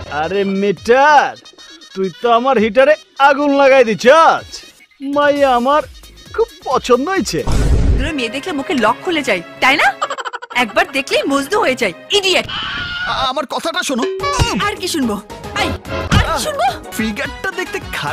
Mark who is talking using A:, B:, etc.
A: আরে মিটার, তুই তো আমার হিটারে আগুন লাগাই দিছস। মাইয়া আমার খুব পছন্দ হয়েছে।
B: তোর মেয়ে দেখলে মুখে লক খুলে যায়, তাই না? একবার দেখলেই মজনু হয়ে যায়, ইডিয়েট।
C: আমার কথাটা শোনো।
B: আর কি শুনবো? আই, আর কি শুনবো?
C: ফিগারটা দেখতে